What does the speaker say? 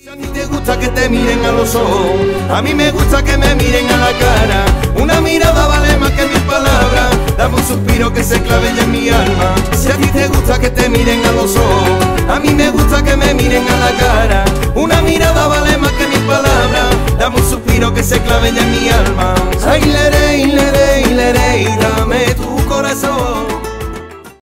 Si a ti te gusta que te miren a los ojos, a mí me gusta que me miren a la cara. Una mirada vale más que mil palabras, dame un suspiro que se clave ya en mi alma. Si a ti te gusta que te miren a los ojos, a mí me gusta que me miren a la cara. Una mirada vale más que mil palabras, dame un suspiro que se clave ya en mi alma. Ay,